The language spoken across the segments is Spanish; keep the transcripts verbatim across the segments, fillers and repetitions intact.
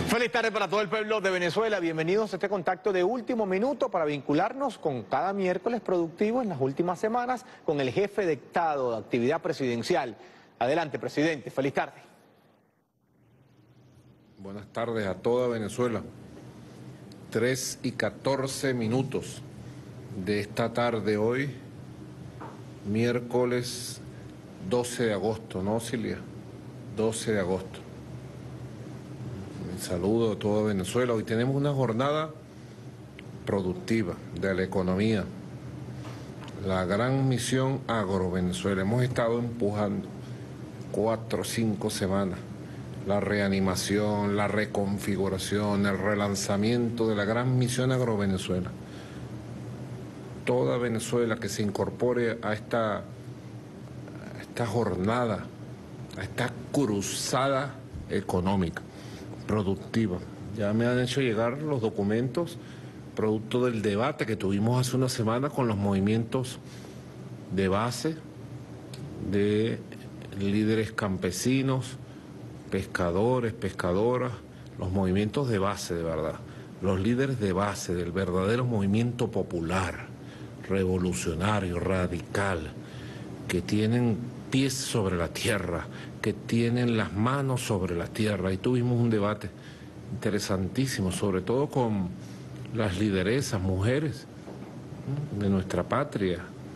Feliz tarde para todo el pueblo de Venezuela. Bienvenidos a este contacto de último minuto para vincularnos con cada miércoles productivo en las últimas semanas con el jefe de Estado de Actividad Presidencial. Adelante, presidente. Feliz tarde. Buenas tardes a toda Venezuela. Tres y catorce minutos de esta tarde hoy, miércoles doce de agosto, ¿no, Silvia? doce de agosto. Un saludo a toda Venezuela. Hoy tenemos una jornada productiva de la economía. La gran misión Agrovenezuela. Hemos estado empujando cuatro o cinco semanas la reanimación, la reconfiguración, el relanzamiento de la gran misión Agrovenezuela. Toda Venezuela que se incorpore a esta, a esta jornada, a esta cruzada económica, productiva. Ya me han hecho llegar los documentos producto del debate que tuvimos hace una semana con los movimientos de base, de líderes campesinos, pescadores, pescadoras, los movimientos de base de verdad, los líderes de base del verdadero movimiento popular, revolucionario, radical, que tienen pies sobre la tierra, que tienen las manos sobre la tierra. Y tuvimos un debate interesantísimo, sobre todo con las lideresas, mujeres de nuestra patria,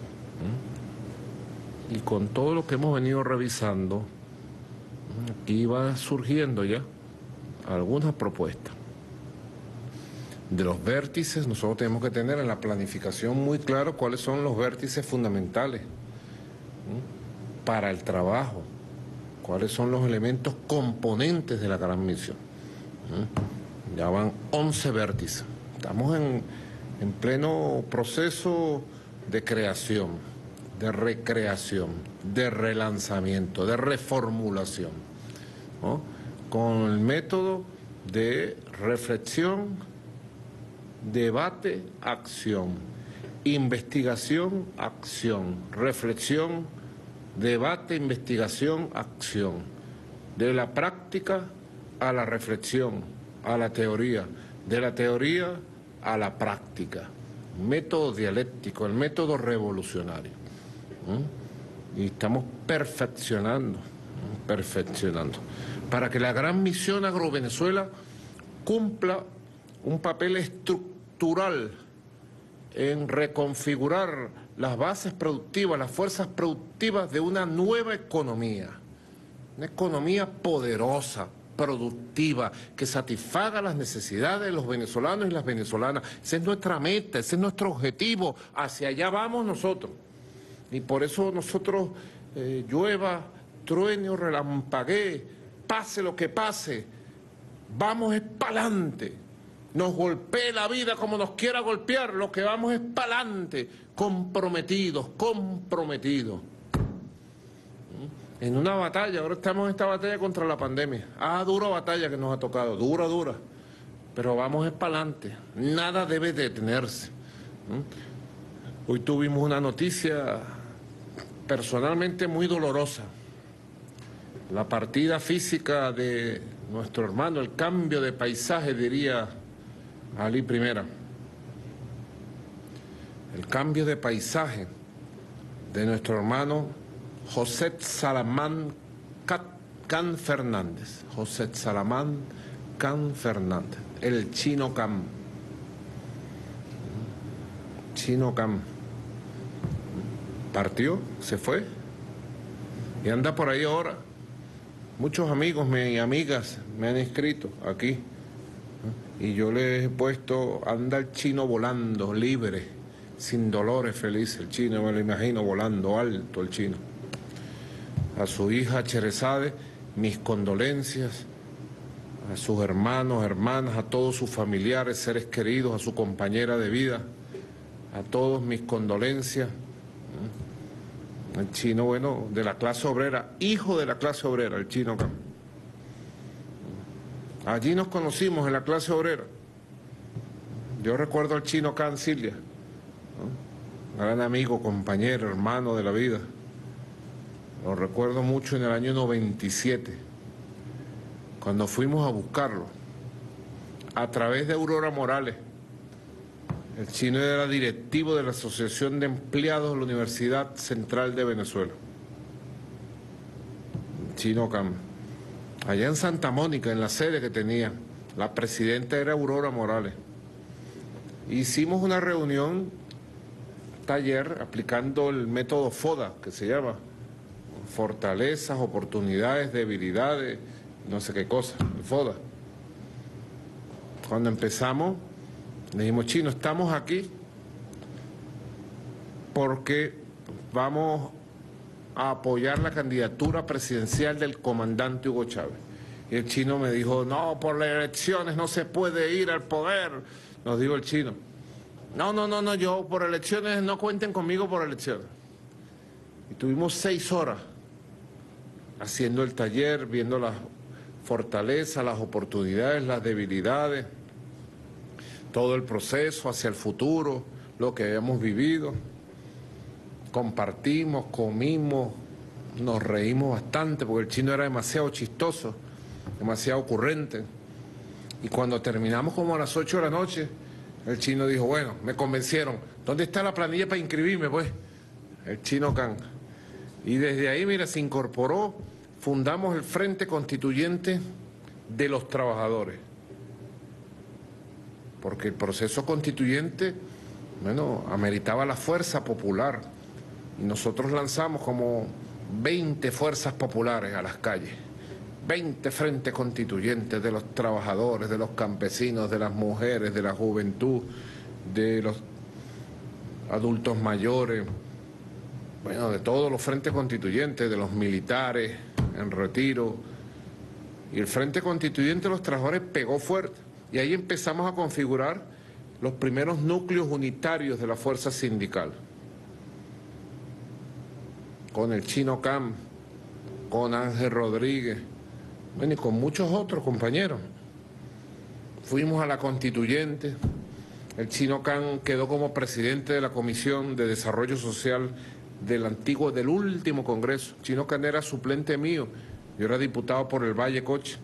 y con todo lo que hemos venido revisando. Aquí va surgiendo ya algunas propuestas. De los vértices, nosotros tenemos que tener en la planificación muy claro cuáles son los vértices fundamentales ¿sí? para el trabajo, cuáles son los elementos componentes de la gran misión. ¿sí? Ya van once vértices. Estamos en, en pleno proceso de creación, de recreación, de relanzamiento, de reformulación, ¿no? Con el método de reflexión, debate, acción, investigación, acción, reflexión, debate, investigación, acción, de la práctica a la reflexión, a la teoría, de la teoría a la práctica, método dialéctico, el método revolucionario. ¿Mm? Y estamos perfeccionando, perfeccionando, para que la gran misión Agrovenezuela cumpla un papel estructural en reconfigurar las bases productivas, las fuerzas productivas de una nueva economía, una economía poderosa, productiva, que satisfaga las necesidades de los venezolanos y las venezolanas. Esa es nuestra meta, ese es nuestro objetivo, hacia allá vamos nosotros. Y por eso nosotros, eh, llueva, truene o relampaguee, pase lo que pase, vamos es pa'lante. Nos golpee la vida como nos quiera golpear, lo que vamos es pa'lante, comprometidos, comprometidos. En una batalla, ahora estamos en esta batalla contra la pandemia. Ah, dura batalla que nos ha tocado, dura, dura. Pero vamos es pa'lante, nada debe detenerse. Hoy tuvimos una noticia personalmente muy dolorosa. La partida física de nuestro hermano, el cambio de paisaje, diría Ali Primera. El cambio de paisaje de nuestro hermano José Salamán Can Fernández. José Salamán Can Fernández, el Chino Cam. Chino Cam. Partió, se fue y anda por ahí ahora. Muchos amigos y amigas me han escrito aquí y yo les he puesto, anda el chino volando, libre, sin dolores, feliz. El chino, me lo imagino volando alto, el chino. A su hija Cherezade, mis condolencias, a sus hermanos, hermanas, a todos sus familiares, seres queridos, a su compañera de vida, a todos mis condolencias. El chino, bueno, de la clase obrera, hijo de la clase obrera, el Chino Cam. Allí nos conocimos, en la clase obrera. Yo recuerdo al Chino Cam, Silvia, ¿no? Gran amigo, compañero, hermano de la vida. Lo recuerdo mucho en el año noventa y siete, cuando fuimos a buscarlo. a través de Aurora Morales. El chino era directivo de la Asociación de Empleados de la Universidad Central de Venezuela. Chino Cam. Allá en Santa Mónica, en la sede que tenía, la presidenta era Aurora Morales. Hicimos una reunión, taller, aplicando el método FODA, que se llama fortalezas, oportunidades, debilidades, no sé qué cosa, el FODA. Cuando empezamos, le dijimos, chino, estamos aquí porque vamos a apoyar la candidatura presidencial del comandante Hugo Chávez. Y el chino me dijo, no, por las elecciones no se puede ir al poder. Nos dijo el chino, no, no, no, no, yo por elecciones, no cuenten conmigo por elecciones. Y tuvimos seis horas haciendo el taller, viendo las fortalezas, las oportunidades, las debilidades, todo el proceso hacia el futuro, lo que habíamos vivido. Compartimos, comimos, nos reímos bastante porque el chino era demasiado chistoso, demasiado ocurrente. Y cuando terminamos como a las ocho de la noche, el chino dijo, bueno, me convencieron, ¿dónde está la planilla para inscribirme, pues? El Chino Can. Y desde ahí, mira, se incorporó, fundamos el Frente Constituyente de los Trabajadores. Porque el proceso constituyente, bueno, ameritaba la fuerza popular. Y nosotros lanzamos como veinte fuerzas populares a las calles, veinte frentes constituyentes de los trabajadores, de los campesinos, de las mujeres, de la juventud, de los adultos mayores, bueno, de todos los frentes constituyentes, de los militares en retiro. Y el Frente Constituyente de los Trabajadores pegó fuerte. Y ahí empezamos a configurar los primeros núcleos unitarios de la fuerza sindical. Con el Chino Cam, con Ángel Rodríguez, bueno, y con muchos otros compañeros. Fuimos a la Constituyente, el Chino Cam quedó como presidente de la Comisión de Desarrollo Social del antiguo, del último Congreso. Chino Cam era suplente mío, yo era diputado por el Valle Coche.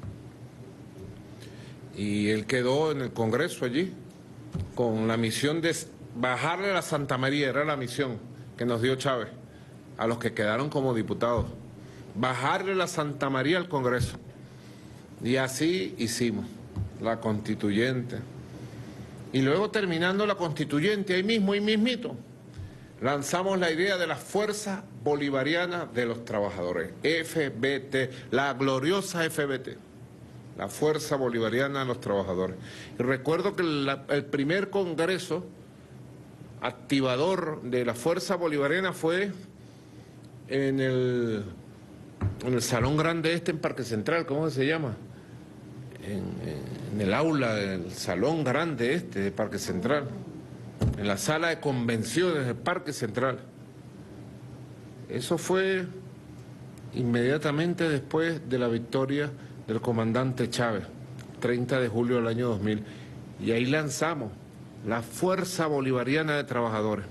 Y él quedó en el Congreso allí, con la misión de bajarle a la Santa María, era la misión que nos dio Chávez, a los que quedaron como diputados, bajarle la Santa María al Congreso. Y así hicimos la Constituyente. Y luego, terminando la Constituyente, ahí mismo, ahí mismito, lanzamos la idea de la Fuerza Bolivariana de los Trabajadores, F B T, la gloriosa F B T, la Fuerza Bolivariana de los Trabajadores. Y recuerdo que la, el primer congreso activador de la Fuerza Bolivariana fue en el, en el Salón Grande este en Parque Central, ¿cómo se llama? En, en el aula del Salón Grande este de Parque Central, en la sala de convenciones del Parque Central. Eso fue inmediatamente después de la victoria del comandante Chávez, treinta de julio del año dos mil, y ahí lanzamos la Fuerza Bolivariana de Trabajadores.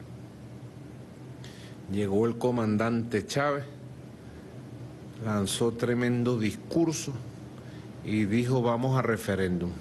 Llegó el comandante Chávez, lanzó tremendo discurso y dijo vamos a referéndum.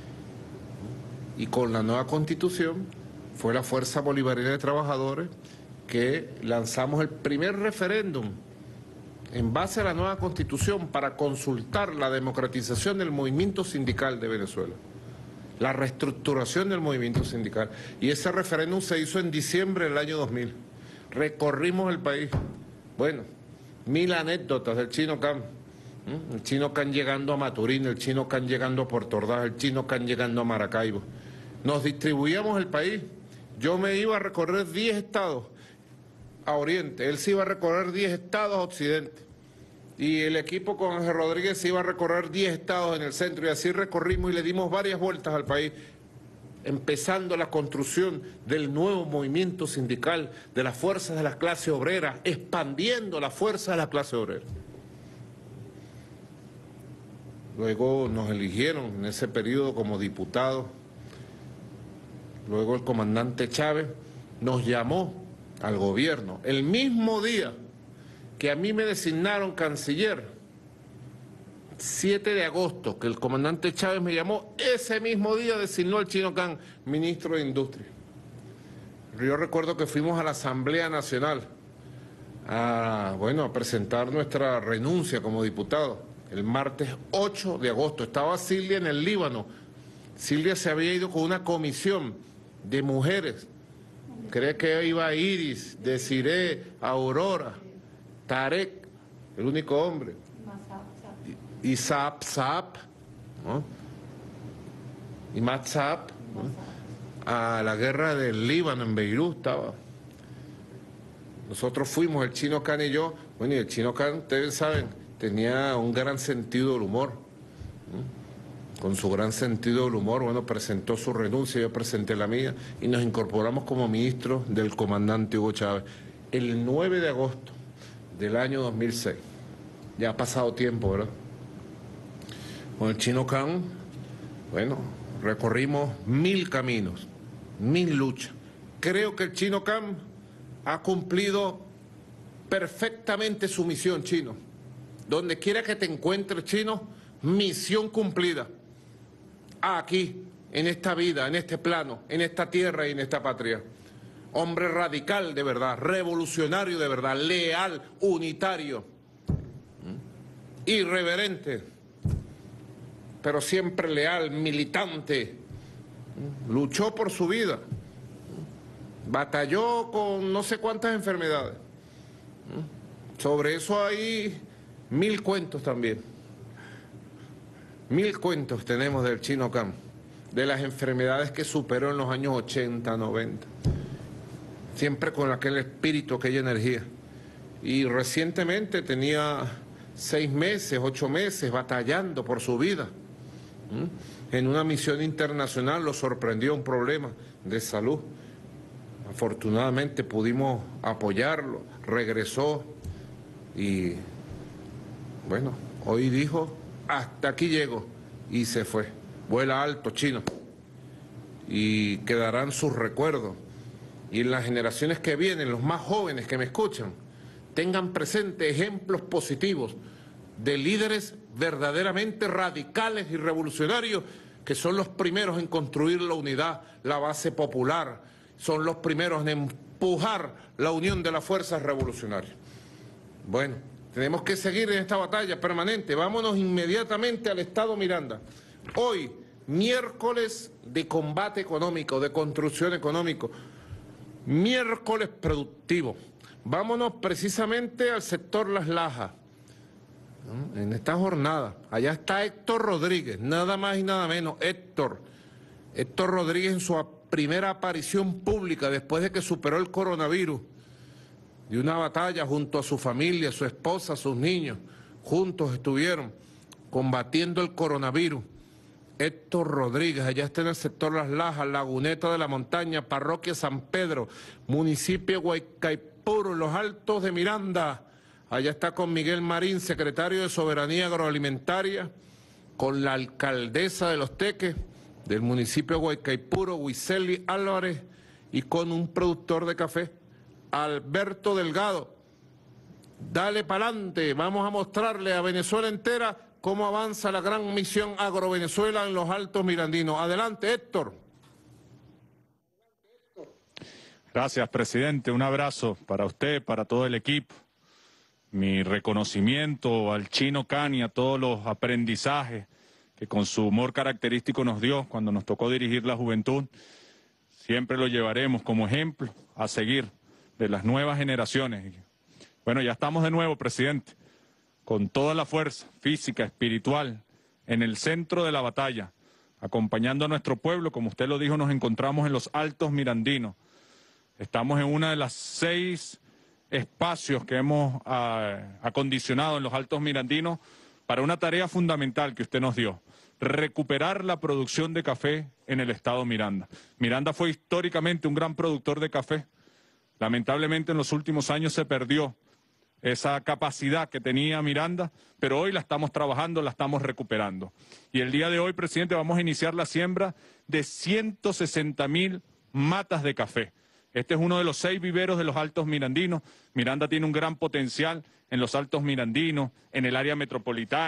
Y con la nueva Constitución fue la Fuerza Bolivariana de Trabajadores que lanzamos el primer referéndum en base a la nueva Constitución para consultar la democratización del movimiento sindical de Venezuela, la reestructuración del movimiento sindical. Y ese referéndum se hizo en diciembre del año dos mil. Recorrimos el país. Bueno, mil anécdotas del Chino Cam. ¿Mm? El Chino Cam llegando a Maturín, el Chino Cam llegando a Puerto Ordaz, el Chino Cam llegando a Maracaibo. Nos distribuíamos el país. Yo me iba a recorrer diez estados a Oriente, él se iba a recorrer diez estados a Occidente. Y el equipo con Ángel Rodríguez se iba a recorrer diez estados en el centro, y así recorrimos y le dimos varias vueltas al país, empezando la construcción del nuevo movimiento sindical, de las fuerzas de la clase obrera, expandiendo la fuerza de la clase obrera. Luego nos eligieron en ese periodo como diputados. Luego el comandante Chávez nos llamó al gobierno el mismo día que a mí me designaron canciller siete de agosto, que el comandante Chávez me llamó, ese mismo día designó al Chino Khan ministro de Industria. Yo recuerdo que fuimos a la Asamblea Nacional a, bueno, a presentar nuestra renuncia como diputado el martes ocho de agosto. Estaba Silvia en el Líbano. Silvia se había ido con una comisión de mujeres. Cree que iba Iris, Desiree, Aurora, Tarek, el único hombre, y, y Saab, Saab, ¿no? Y Matt Saab, ¿no? A la guerra del Líbano en Beirut estaba. Nosotros fuimos, el Chino Khan y yo. Bueno, y el Chino Khan, ustedes saben, tenía un gran sentido del humor. ¿no? Con su gran sentido del humor, bueno, presentó su renuncia, yo presenté la mía y nos incorporamos como ministros del comandante Hugo Chávez el nueve de agosto del año dos mil seis. Ya ha pasado tiempo, ¿verdad? Con el Chino Khan, bueno, recorrimos mil caminos, mil luchas. Creo que el Chino Khan ha cumplido perfectamente su misión, Chino. Donde quiera que te encuentres, Chino, misión cumplida. Aquí, en esta vida, en este plano, en esta tierra y en esta patria. Hombre radical de verdad, revolucionario de verdad, leal, unitario, irreverente, pero siempre leal, militante. Luchó por su vida, batalló con no sé cuántas enfermedades. Sobre eso hay mil cuentos también. Mil cuentos tenemos del Chino Khan, de las enfermedades que superó en los años ochenta, noventa. Siempre con aquel espíritu, aquella energía. Y recientemente tenía seis meses, ocho meses batallando por su vida. En una misión internacional lo sorprendió un problema de salud. Afortunadamente pudimos apoyarlo, regresó y, bueno, hoy dijo, hasta aquí llego, y se fue. Vuela alto, Chino, y quedarán sus recuerdos. Y en las generaciones que vienen, los más jóvenes que me escuchan, tengan presente ejemplos positivos de líderes verdaderamente radicales y revolucionarios, que son los primeros en construir la unidad, la base popular, son los primeros en empujar la unión de las fuerzas revolucionarias. Bueno, tenemos que seguir en esta batalla permanente. Vámonos inmediatamente al Estado Miranda. Hoy, miércoles de combate económico, de construcción económica, miércoles productivo. Vámonos precisamente al sector Las Lajas. En esta jornada, allá está Héctor Rodríguez, nada más y nada menos, Héctor. Héctor Rodríguez en su primera aparición pública después de que superó el coronavirus, de una batalla junto a su familia, su esposa, sus niños, juntos estuvieron combatiendo el coronavirus. Héctor Rodríguez, allá está en el sector Las Lajas, Laguneta de la Montaña, Parroquia San Pedro, municipio de Guaycaipuro, Los Altos de Miranda. Allá está con Miguel Marín, secretario de Soberanía Agroalimentaria, con la alcaldesa de Los Teques, del municipio de Guaycaipuro, Wiseli Álvarez, y con un productor de café, Alberto Delgado. Dale pa'lante, vamos a mostrarle a Venezuela entera cómo avanza la gran misión Agrovenezuela en los Altos Mirandinos. Adelante, Héctor. Gracias, presidente. Un abrazo para usted, para todo el equipo. Mi reconocimiento al Chino Khan y a todos los aprendizajes que con su humor característico nos dio cuando nos tocó dirigir la juventud. Siempre lo llevaremos como ejemplo a seguir de las nuevas generaciones. Bueno, ya estamos de nuevo, presidente, con toda la fuerza física, espiritual, en el centro de la batalla, acompañando a nuestro pueblo. Como usted lo dijo, nos encontramos en los Altos Mirandinos. Estamos en una de las seis espacios que hemos uh, acondicionado en los Altos Mirandinos para una tarea fundamental que usted nos dio: recuperar la producción de café en el estado Miranda. Miranda fue históricamente un gran productor de café. Lamentablemente en los últimos años se perdió esa capacidad que tenía Miranda, pero hoy la estamos trabajando, la estamos recuperando. Y el día de hoy, presidente, vamos a iniciar la siembra de ciento sesenta mil matas de café. Este es uno de los seis viveros de los Altos Mirandinos. Miranda tiene un gran potencial en los Altos Mirandinos, en el área metropolitana,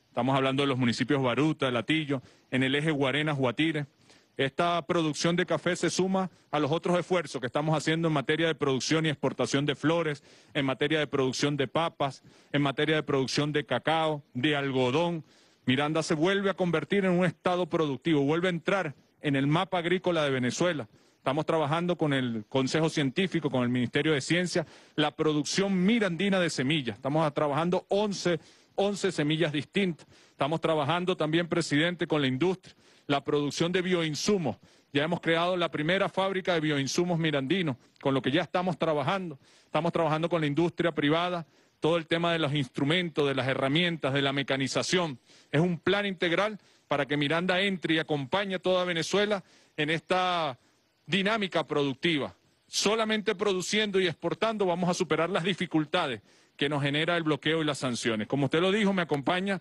estamos hablando de los municipios Baruta, Latillo, en el eje Guarenas-Guatire. Esta producción de café se suma a los otros esfuerzos que estamos haciendo en materia de producción y exportación de flores, en materia de producción de papas, en materia de producción de cacao, de algodón. Miranda se vuelve a convertir en un estado productivo, vuelve a entrar en el mapa agrícola de Venezuela. Estamos trabajando con el Consejo Científico, con el Ministerio de Ciencia, la producción mirandina de semillas. Estamos trabajando once, once semillas distintas. Estamos trabajando también, presidente, con la industria, la producción de bioinsumos. Ya hemos creado la primera fábrica de bioinsumos mirandinos, con lo que ya estamos trabajando. Estamos trabajando con la industria privada, todo el tema de los instrumentos, de las herramientas, de la mecanización. Es un plan integral para que Miranda entre y acompañe a toda Venezuela en esta dinámica productiva. Solamente produciendo y exportando vamos a superar las dificultades que nos genera el bloqueo y las sanciones. Como usted lo dijo, me acompaña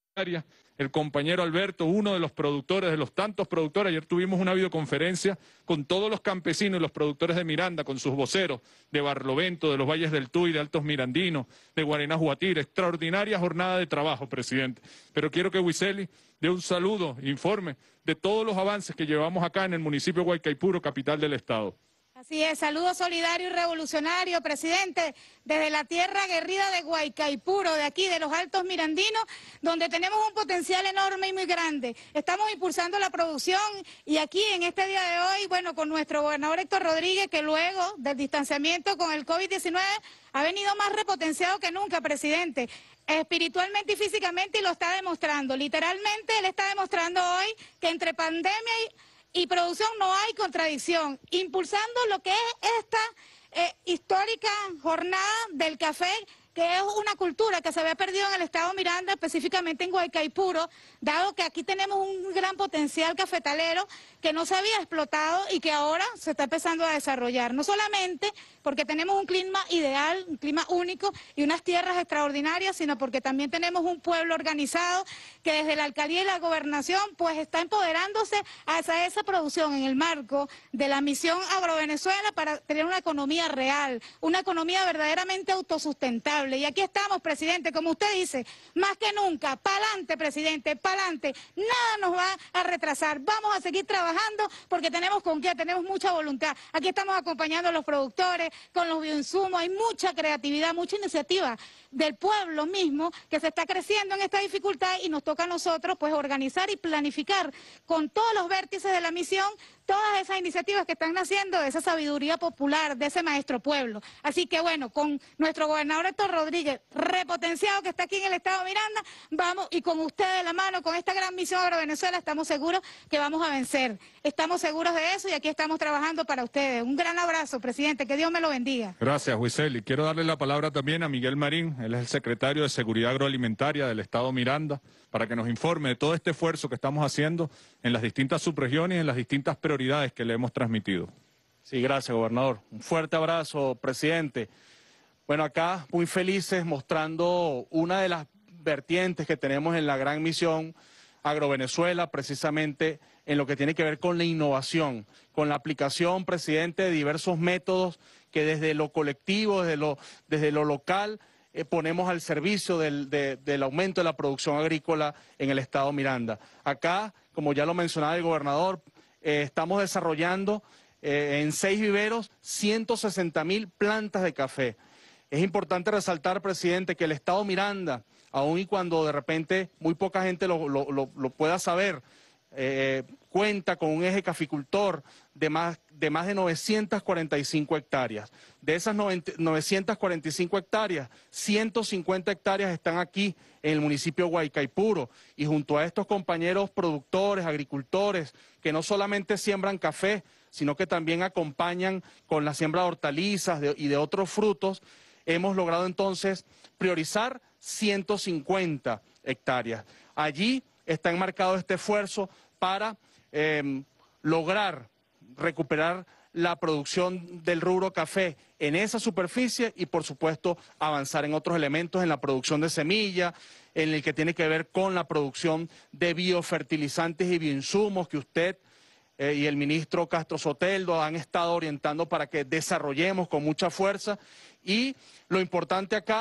el compañero Alberto, uno de los productores, de los tantos productores. Ayer tuvimos una videoconferencia con todos los campesinos y los productores de Miranda, con sus voceros de Barlovento, de los Valles del Tuy, de Altos Mirandinos, de Guarenas Guatire. Extraordinaria jornada de trabajo, presidente. Pero quiero que Huiceli dé un saludo, informe de todos los avances que llevamos acá en el municipio de Guaycaipuro, capital del estado. Así es, saludo solidario y revolucionario, presidente, desde la tierra aguerrida de Guaycaipuro, de aquí, de los Altos Mirandinos, donde tenemos un potencial enorme y muy grande. Estamos impulsando la producción y aquí, en este día de hoy, bueno, con nuestro gobernador Héctor Rodríguez, que luego del distanciamiento con el COVID diecinueve ha venido más repotenciado que nunca, presidente, espiritualmente y físicamente, y lo está demostrando. Literalmente, él está demostrando hoy que entre pandemia y... y producción no hay contradicción, impulsando lo que es esta eh, histórica jornada del café, que es una cultura que se había perdido en el estado Miranda, específicamente en Guaycaipuro, dado que aquí tenemos un gran potencial cafetalero que no se había explotado y que ahora se está empezando a desarrollar. No solamente porque tenemos un clima ideal, un clima único y unas tierras extraordinarias, sino porque también tenemos un pueblo organizado que desde la alcaldía y la gobernación pues está empoderándose hacia esa producción en el marco de la misión Agrovenezuela para tener una economía real, una economía verdaderamente autosustentable. Y aquí estamos, presidente, como usted dice, más que nunca, pa'lante, presidente, pa'lante, nada nos va a retrasar, vamos a seguir trabajando porque tenemos con qué, tenemos mucha voluntad. Aquí estamos acompañando a los productores con los bioinsumos, hay mucha creatividad, mucha iniciativa del pueblo mismo que se está creciendo en esta dificultad y nos toca a nosotros pues organizar y planificar con todos los vértices de la misión todas esas iniciativas que están naciendo de esa sabiduría popular, de ese maestro pueblo. Así que bueno, con nuestro gobernador Héctor Rodríguez, repotenciado que está aquí en el estado de Miranda, vamos, y con usted de la mano, con esta gran misión Agrovenezuela, estamos seguros que vamos a vencer. Estamos seguros de eso y aquí estamos trabajando para ustedes. Un gran abrazo, presidente, que Dios me lo bendiga. Gracias, Huiceli. Quiero darle la palabra también a Miguel Marín, él es el secretario de Seguridad Agroalimentaria del estado Miranda, para que nos informe de todo este esfuerzo que estamos haciendo en las distintas subregiones y en las distintas prioridades que le hemos transmitido. Sí, gracias, gobernador. Un fuerte abrazo, presidente. Bueno, acá muy felices mostrando una de las vertientes que tenemos en la gran misión Agrovenezuela, precisamente en lo que tiene que ver con la innovación, con la aplicación, presidente, de diversos métodos que desde lo colectivo, desde lo, desde lo local, eh, ponemos al servicio del, de, del aumento de la producción agrícola en el estado Miranda. Acá, como ya lo mencionaba el gobernador, eh, estamos desarrollando eh, en seis viveros ciento sesenta mil plantas de café. Es importante resaltar, presidente, que el estado Miranda, aun y cuando de repente muy poca gente lo, lo, lo, lo pueda saber, eh, cuenta con un eje caficultor de más, de más de novecientas cuarenta y cinco hectáreas. De esas novecientas cuarenta y cinco hectáreas, ciento cincuenta hectáreas están aquí en el municipio de Guaycaipuro, y junto a estos compañeros productores, agricultores, que no solamente siembran café, sino que también acompañan con la siembra de hortalizas de, y de otros frutos, hemos logrado entonces priorizar ciento cincuenta hectáreas. Allí está enmarcado este esfuerzo para eh, lograr recuperar la producción del rubro café en esa superficie y, por supuesto, avanzar en otros elementos, en la producción de semilla, en el que tiene que ver con la producción de biofertilizantes y bioinsumos que usted eh, y el ministro Castro Soteldo han estado orientando para que desarrollemos con mucha fuerza. Y lo importante acá,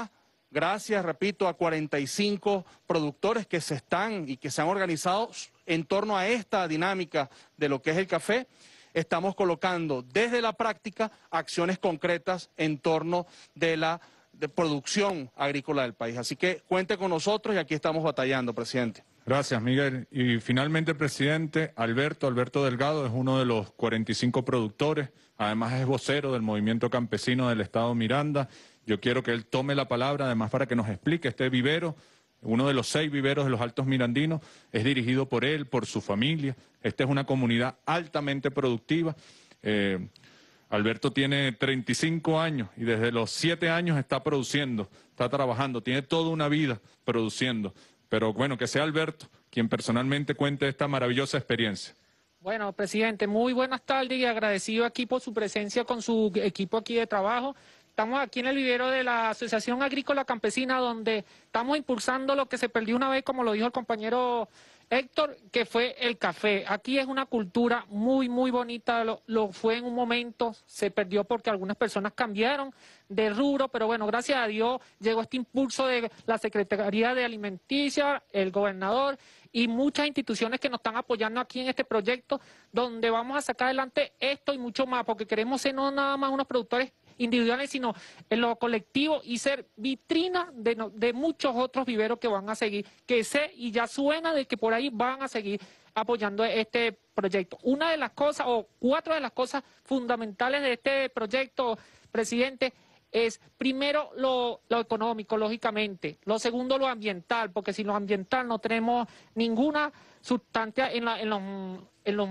gracias, repito, a cuarenta y cinco productores que se están y que se han organizado en torno a esta dinámica de lo que es el café, estamos colocando desde la práctica acciones concretas en torno de la de producción agrícola del país. Así que cuente con nosotros y aquí estamos batallando, presidente. Gracias, Miguel. Y finalmente, presidente, Alberto, Alberto Delgado es uno de los cuarenta y cinco productores, además es vocero del movimiento campesino del estado Miranda. Yo quiero que él tome la palabra, además para que nos explique este vivero, uno de los seis viveros de los Altos Mirandinos, es dirigido por él, por su familia. Esta es una comunidad altamente productiva. Eh, Alberto tiene treinta y cinco años y desde los siete años está produciendo, está trabajando, tiene toda una vida produciendo. Pero bueno, que sea Alberto quien personalmente cuente esta maravillosa experiencia. Bueno, presidente, muy buenas tardes y agradecido aquí por su presencia con su equipo aquí de trabajo. Estamos aquí en el vivero de la Asociación Agrícola Campesina, donde estamos impulsando lo que se perdió una vez, como lo dijo el compañero Héctor, que fue el café. Aquí es una cultura muy, muy bonita, lo, lo fue en un momento, se perdió porque algunas personas cambiaron de rubro, pero bueno, gracias a Dios llegó este impulso de la Secretaría de Alimenticia, el gobernador y muchas instituciones que nos están apoyando aquí en este proyecto, donde vamos a sacar adelante esto y mucho más, porque queremos ser no nada más unos productores individuales, sino en lo colectivo y ser vitrina de, no, de muchos otros viveros que van a seguir, que sé y ya suena de que por ahí van a seguir apoyando este proyecto. Una de las cosas, o cuatro de las cosas fundamentales de este proyecto, presidente, es primero lo, lo económico, lógicamente, lo segundo lo ambiental, porque sin lo ambiental no tenemos ninguna sustancia en, la, en, los, en, los,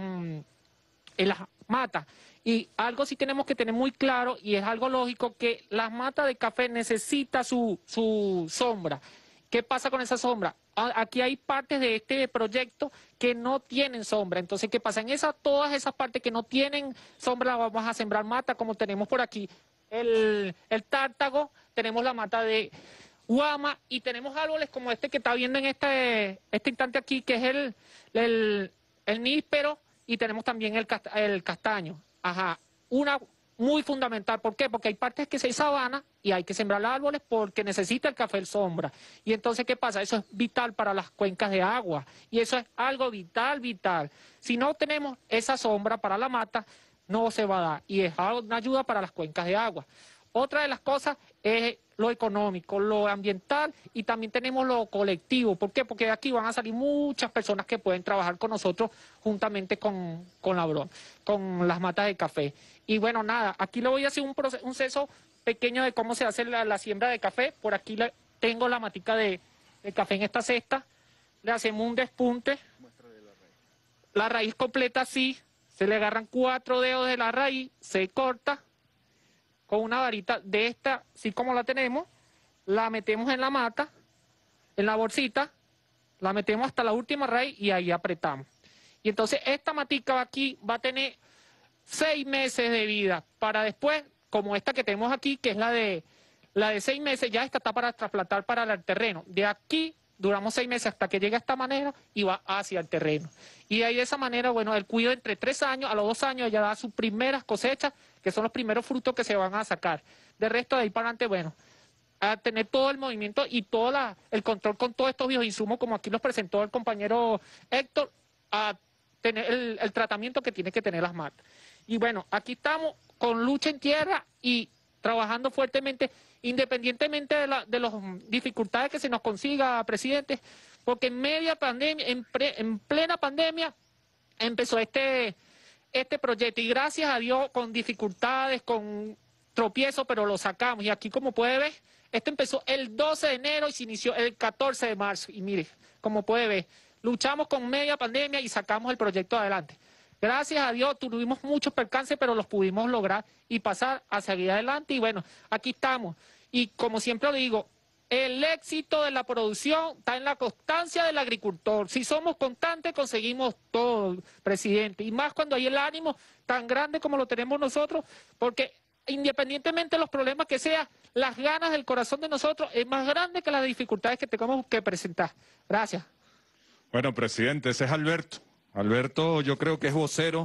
en las matas. Y algo sí tenemos que tener muy claro, y es algo lógico, que las matas de café necesitan su, su sombra. ¿Qué pasa con esa sombra? Aquí hay partes de este proyecto que no tienen sombra. Entonces, ¿qué pasa? En esa, todas esas partes que no tienen sombra vamos a sembrar mata, como tenemos por aquí el, el tártago, tenemos la mata de guama y tenemos árboles como este que está viendo en este, este instante aquí, que es el, el, el níspero, y tenemos también el, cast, el castaño. Ajá, una muy fundamental. ¿Por qué? Porque hay partes que se sabana y hay que sembrar árboles porque necesita el café el sombra. Y entonces, ¿qué pasa? Eso es vital para las cuencas de agua. Y eso es algo vital, vital. Si no tenemos esa sombra para la mata, no se va a dar. Y es una ayuda para las cuencas de agua. Otra de las cosas es lo económico, lo ambiental y también tenemos lo colectivo. ¿Por qué? Porque de aquí van a salir muchas personas que pueden trabajar con nosotros juntamente con, con la broma, con las matas de café. Y bueno, nada, aquí le voy a hacer un proceso pequeño de cómo se hace la, la siembra de café. Por aquí le, tengo la matica de, de café en esta cesta. Le hacemos un despunte. La raíz completa así. Se le agarran cuatro dedos de la raíz, se corta. Con una varita de esta, así como la tenemos, la metemos en la mata, en la bolsita, la metemos hasta la última raíz y ahí apretamos. Y entonces esta matica aquí va a tener seis meses de vida, para después, como esta que tenemos aquí, que es la de, la de seis meses, ya esta está para trasplantar para el terreno. De aquí duramos seis meses hasta que llegue a esta manera y va hacia el terreno. Y ahí de esa manera, bueno, el cuido entre tres años, a los dos años ya da sus primeras cosechas, que son los primeros frutos que se van a sacar. De resto, de ahí para adelante, bueno, a tener todo el movimiento y todo la, el control con todos estos bioinsumos, como aquí los presentó el compañero Héctor, a tener el, el tratamiento que tiene que tener las matas. Y bueno, aquí estamos con lucha en tierra y trabajando fuertemente, independientemente de, la, de las dificultades que se nos consiga, presidente, porque en media pandemia, en, pre, en plena pandemia, empezó este, este proyecto y gracias a Dios con dificultades, con tropiezos, pero lo sacamos. Y aquí, como puede ver, esto empezó el doce de enero y se inició el catorce de marzo. Y mire, como puede ver, luchamos con media pandemia y sacamos el proyecto adelante. Gracias a Dios tuvimos muchos percances, pero los pudimos lograr y pasar a seguir adelante. Y bueno, aquí estamos. Y como siempre lo digo, el éxito de la producción está en la constancia del agricultor. Si somos constantes, conseguimos todo, presidente. Y más cuando hay el ánimo tan grande como lo tenemos nosotros, porque independientemente de los problemas que sean, las ganas del corazón de nosotros es más grande que las dificultades que tengamos que presentar. Gracias. Bueno, presidente, ese es Alberto. Alberto yo creo que es vocero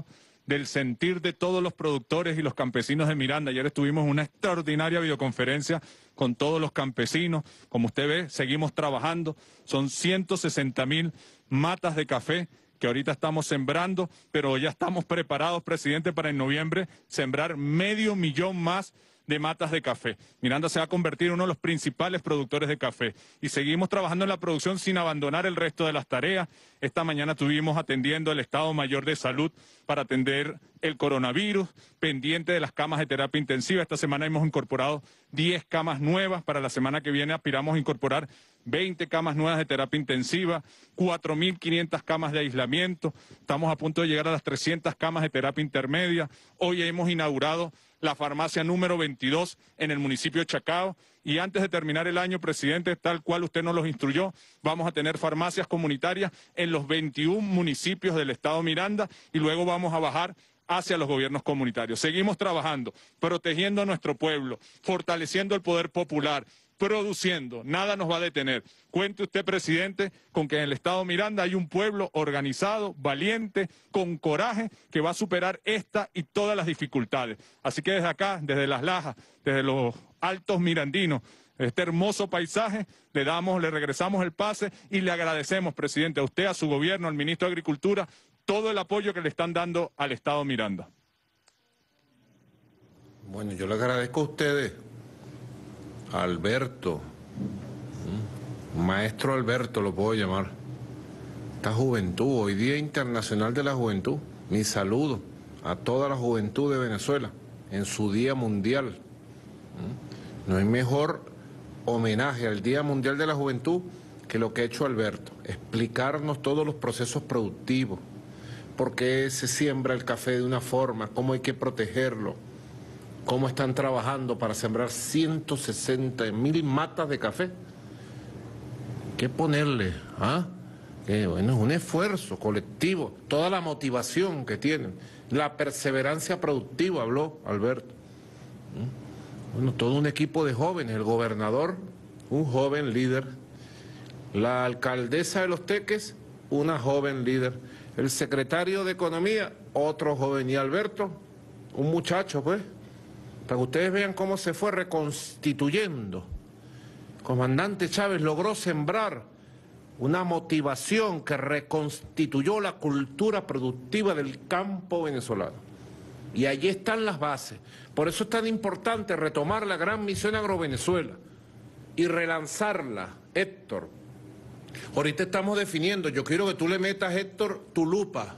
del sentir de todos los productores y los campesinos de Miranda. Ayer estuvimos en una extraordinaria videoconferencia con todos los campesinos. Como usted ve, seguimos trabajando. Son ciento sesenta mil matas de café que ahorita estamos sembrando, pero ya estamos preparados, presidente, para en noviembre sembrar medio millón más de matas de café. Miranda se va a convertir en uno de los principales productores de café y seguimos trabajando en la producción sin abandonar el resto de las tareas. Esta mañana estuvimos atendiendo el Estado Mayor de Salud para atender el coronavirus, pendiente de las camas de terapia intensiva. Esta semana hemos incorporado diez camas nuevas. Para la semana que viene aspiramos a incorporar veinte camas nuevas de terapia intensiva, cuatro mil quinientas camas de aislamiento. Estamos a punto de llegar a las trescientas camas de terapia intermedia. Hoy hemos inaugurado la farmacia número veintidós en el municipio de Chacao. Y antes de terminar el año, presidente, tal cual usted nos los instruyó, vamos a tener farmacias comunitarias en los veintiún municipios del estado Miranda y luego vamos a bajar hacia los gobiernos comunitarios. Seguimos trabajando, protegiendo a nuestro pueblo, fortaleciendo el poder popular, produciendo, nada nos va a detener. Cuente usted, presidente, con que en el estado Miranda hay un pueblo organizado, valiente, con coraje, que va a superar esta y todas las dificultades. Así que desde acá, desde Las Lajas, desde los altos mirandinos, este hermoso paisaje, le damos, le regresamos el pase y le agradecemos, presidente, a usted, a su gobierno, al ministro de Agricultura, todo el apoyo que le están dando al estado Miranda. Bueno, yo le agradezco a ustedes, a Alberto, maestro Alberto lo puedo llamar, esta juventud, hoy Día Internacional de la Juventud, mi saludo a toda la juventud de Venezuela en su Día Mundial. No hay mejor homenaje al Día Mundial de la Juventud que lo que ha hecho Alberto, explicarnos todos los procesos productivos, por qué se siembra el café de una forma, cómo hay que protegerlo, cómo están trabajando para sembrar ciento sesenta mil matas de café. ¿Qué ponerle? ¿Ah? Que, bueno, es un esfuerzo colectivo, toda la motivación que tienen, la perseverancia productiva, habló Alberto. Bueno, todo un equipo de jóvenes, el gobernador, un joven líder, la alcaldesa de Los Teques, una joven líder, el secretario de Economía, otro joven, y Alberto, un muchacho, pues, para que ustedes vean cómo se fue reconstituyendo. Comandante Chávez logró sembrar una motivación que reconstituyó la cultura productiva del campo venezolano. Y allí están las bases. Por eso es tan importante retomar la gran misión Agrovenezuela y relanzarla, Héctor. Ahorita estamos definiendo, yo quiero que tú le metas, Héctor, tu lupa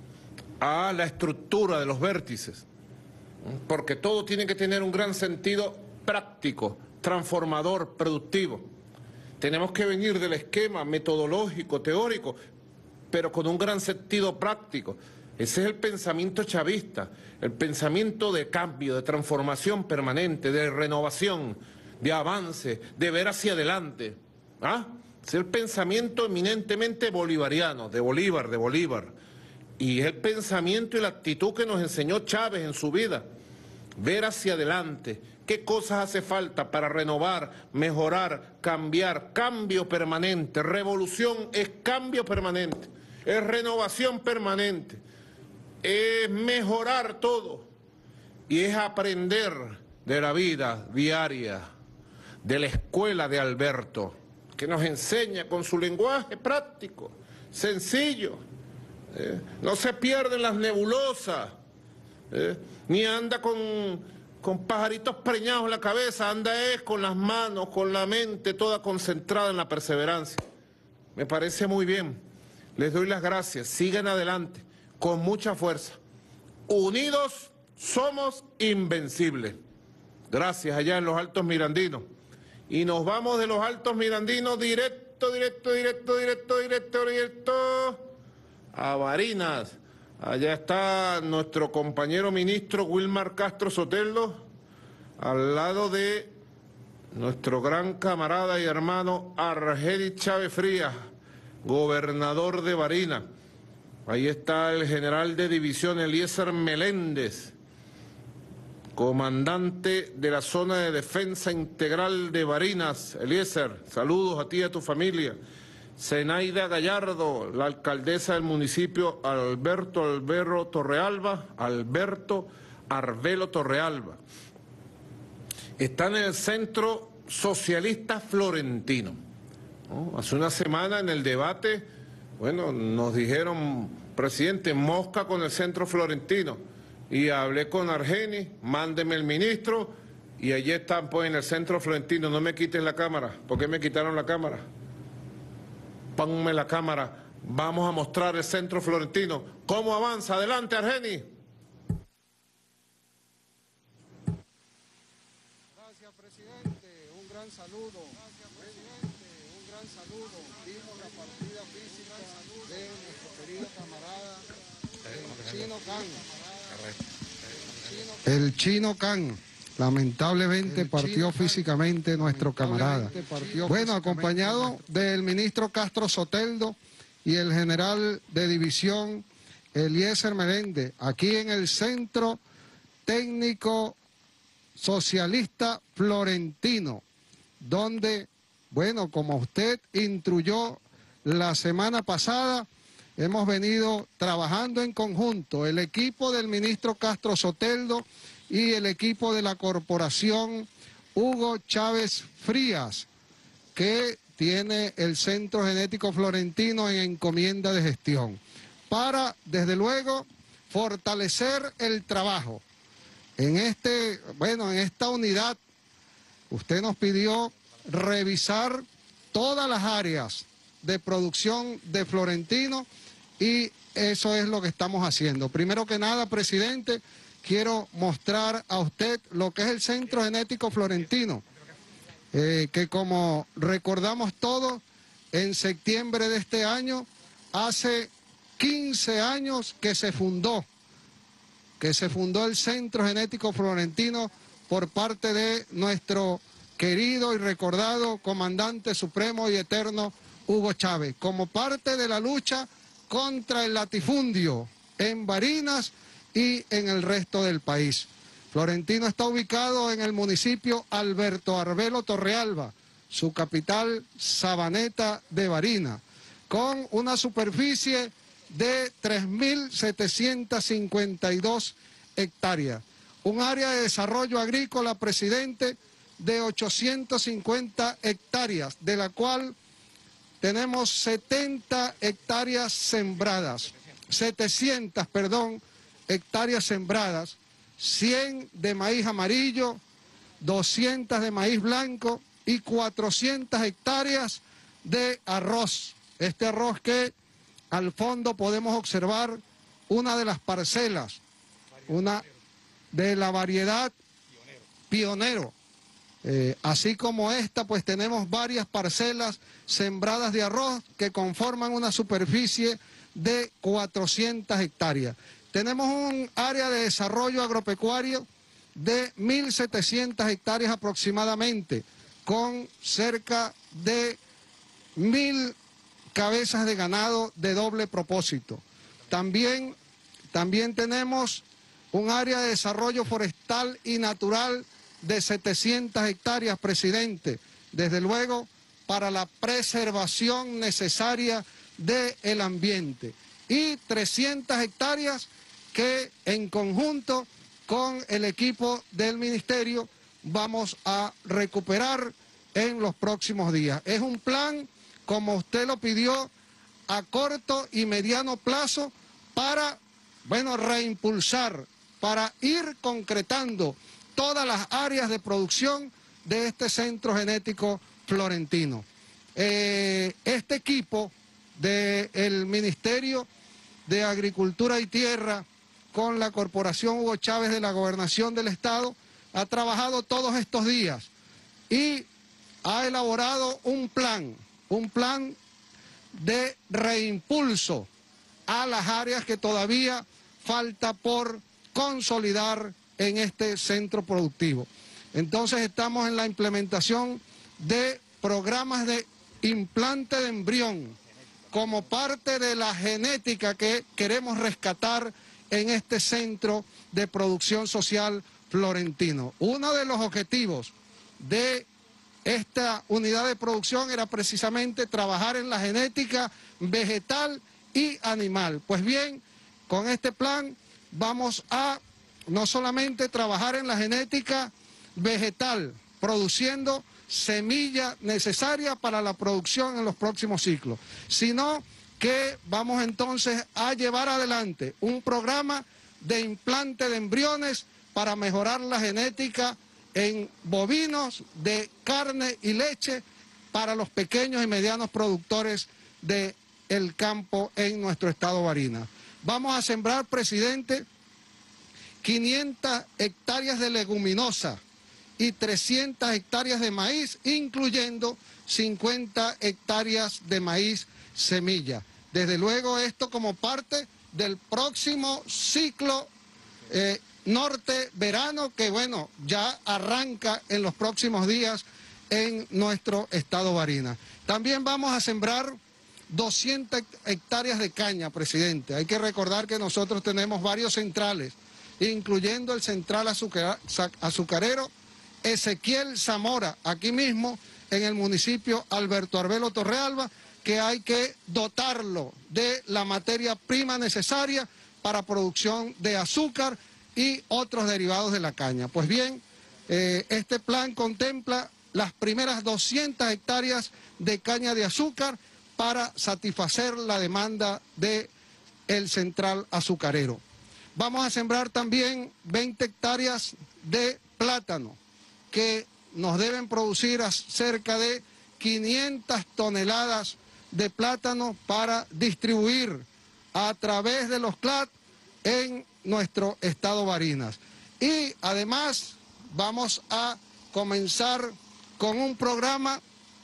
a la estructura de los vértices, porque todo tiene que tener un gran sentido práctico, transformador, productivo. Tenemos que venir del esquema metodológico, teórico, pero con un gran sentido práctico. Ese es el pensamiento chavista, el pensamiento de cambio, de transformación permanente, de renovación, de avance, de ver hacia adelante. ¿Ah? Es el pensamiento eminentemente bolivariano, de Bolívar, de Bolívar. Y es el pensamiento y la actitud que nos enseñó Chávez en su vida. Ver hacia adelante, qué cosas hace falta para renovar, mejorar, cambiar, cambio permanente. Revolución es cambio permanente, es renovación permanente, es mejorar todo y es aprender de la vida diaria, de la escuela de Alberto, que nos enseña con su lenguaje práctico, sencillo. ¿eh? No se pierden las nebulosas, ¿eh? ni anda con, con pajaritos preñados en la cabeza, anda es con las manos, con la mente toda concentrada en la perseverancia. Me parece muy bien, les doy las gracias, sigan adelante, con mucha fuerza. Unidos somos invencibles. Gracias allá en los Altos Mirandinos. Y nos vamos de los Altos Mirandinos directo, directo, directo, directo, directo, directo a Barinas. Allá está nuestro compañero ministro Wilmar Castro Sotelo, al lado de nuestro gran camarada y hermano Argenis Chávez Frías, gobernador de Barinas. Ahí está el general de división Eliezer Meléndez, comandante de la zona de defensa integral de Barinas. Eliezer, saludos a ti y a tu familia. Zenaida Gallardo, la alcaldesa del municipio Alberto Albero Torrealba, Alberto Arbelo Torrealba. Están en el Centro Socialista Florentino. ¿No? Hace una semana en el debate, bueno, nos dijeron, presidente, mosca con el Centro Florentino. Y hablé con Argeni, mándeme el ministro, y allí están pues en el Centro Florentino. No me quiten la cámara. ¿Por qué me quitaron la cámara? Pónganme la cámara. Vamos a mostrar el Centro Florentino. ¿Cómo avanza? Adelante, Argeni. Gracias, presidente. Un gran saludo. Gracias, presidente. Un gran saludo. Vimos la partida física de nuestro querido camarada, el Chino Can. El Chino Can. Lamentablemente partió físicamente nuestro camarada. Bueno, acompañado del ministro Castro Soteldo y el general de división Eliezer Meléndez, aquí en el Centro Técnico Socialista Florentino, donde, bueno, como usted instruyó la semana pasada, hemos venido trabajando en conjunto, el equipo del ministro Castro Soteldo y el equipo de la corporación Hugo Chávez Frías, que tiene el Centro Genético Florentino en encomienda de gestión, para, desde luego, fortalecer el trabajo. En este, bueno, en esta unidad, usted nos pidió revisar todas las áreas de producción de Florentino y eso es lo que estamos haciendo. Primero que nada, presidente, quiero mostrar a usted lo que es el Centro Genético Florentino, eh, que como recordamos todos, en septiembre de este año, hace quince años que se fundó, que se fundó el Centro Genético Florentino por parte de nuestro querido y recordado comandante supremo y eterno Hugo Chávez, como parte de la lucha contra el latifundio en Barinas y en el resto del país. Florentino está ubicado en el municipio Alberto Arbelo Torrealba, su capital Sabaneta de Barinas, con una superficie de tres mil setecientas cincuenta y dos hectáreas. Un área de desarrollo agrícola, presidente, de ochocientas cincuenta hectáreas, de la cual tenemos setenta hectáreas sembradas, setecientas, perdón, hectáreas sembradas, cien de maíz amarillo, doscientas de maíz blanco y cuatrocientas hectáreas de arroz. Este arroz que al fondo podemos observar una de las parcelas, una de la variedad pionero. Eh, así como esta, pues tenemos varias parcelas sembradas de arroz que conforman una superficie de cuatrocientas hectáreas. Tenemos un área de desarrollo agropecuario de mil setecientas hectáreas aproximadamente, con cerca de mil cabezas de ganado de doble propósito. También, también tenemos un área de desarrollo forestal y natural de setecientas hectáreas, presidente, desde luego para la preservación necesaria del ambiente, y trescientas hectáreas que en conjunto con el equipo del ministerio vamos a recuperar en los próximos días. Es un plan, como usted lo pidió, a corto y mediano plazo para, bueno, reimpulsar, para ir concretando todas las áreas de producción de este Centro Genético Florentino. Eh, este equipo del Ministerio de Agricultura y Tierra con la Corporación Hugo Chávez de la Gobernación del Estado ha trabajado todos estos días y ha elaborado un plan, un plan de reimpulso a las áreas que todavía falta por consolidar en este centro productivo. Entonces estamos en la implementación de programas de implante de embrión como parte de la genética que queremos rescatar en este centro de producción social florentino. Uno de los objetivos de esta unidad de producción era precisamente trabajar en la genética vegetal y animal. Pues bien, con este plan vamos a no solamente trabajar en la genética vegetal, produciendo semilla necesaria para la producción en los próximos ciclos, sino que vamos entonces a llevar adelante un programa de implante de embriones para mejorar la genética en bovinos de carne y leche para los pequeños y medianos productores del campo en nuestro estado Barinas. Vamos a sembrar, presidente, quinientas hectáreas de leguminosa y trescientas hectáreas de maíz, incluyendo cincuenta hectáreas de maíz semilla. Desde luego esto como parte del próximo ciclo eh, norte-verano que, bueno, ya arranca en los próximos días en nuestro estado Barinas. También vamos a sembrar doscientas hectáreas de caña, presidente. Hay que recordar que nosotros tenemos varios centrales, incluyendo el central azucar azucarero Ezequiel Zamora, aquí mismo en el municipio Alberto Arbelo Torrealba, que hay que dotarlo de la materia prima necesaria para producción de azúcar y otros derivados de la caña. Pues bien, eh, este plan contempla las primeras doscientas hectáreas de caña de azúcar para satisfacer la demanda del central azucarero. Vamos a sembrar también veinte hectáreas de plátano, que nos deben producir cerca de quinientas toneladas de plátano para distribuir a través de los C L A D en nuestro estado Barinas. Y además vamos a comenzar con un programa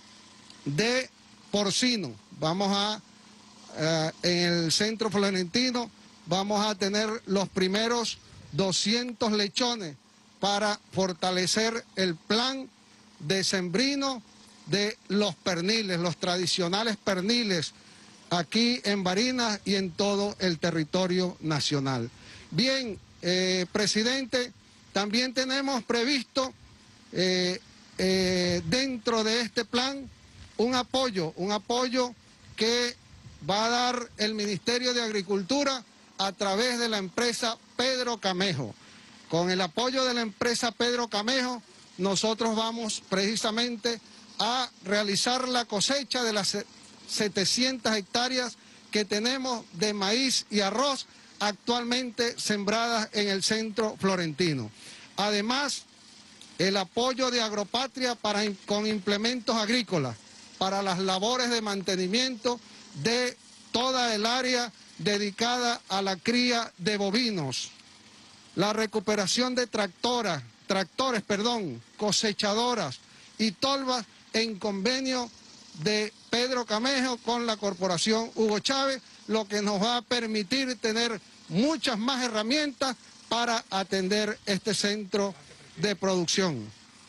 de porcino. Vamos a, eh, en el centro florentino, vamos a tener los primeros doscientos lechones para fortalecer el plan de sembrino de los perniles, los tradicionales perniles, aquí en Barinas y en todo el territorio nacional. Bien, eh, presidente, también tenemos previsto eh, eh, dentro de este plan un apoyo, un apoyo que va a dar el Ministerio de Agricultura a través de la empresa Pedro Camejo. Con el apoyo de la empresa Pedro Camejo, nosotros vamos precisamente a realizar la cosecha de las setecientas hectáreas que tenemos de maíz y arroz actualmente sembradas en el centro florentino. Además, el apoyo de Agropatria para, con implementos agrícolas para las labores de mantenimiento de toda el área dedicada a la cría de bovinos, la recuperación de tractoras, tractores, perdón, cosechadoras y tolvas en convenio de Pedro Camejo con la corporación Hugo Chávez, lo que nos va a permitir tener muchas más herramientas para atender este centro de producción.